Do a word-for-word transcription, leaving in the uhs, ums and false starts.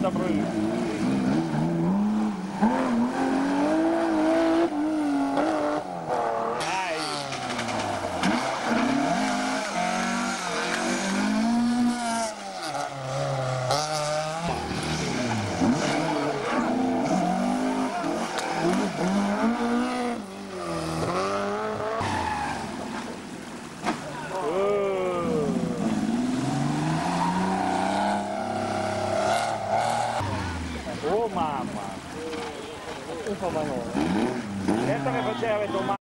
Santa Bruna. Oh mamma! Un po' mano. Certo che faceva domani.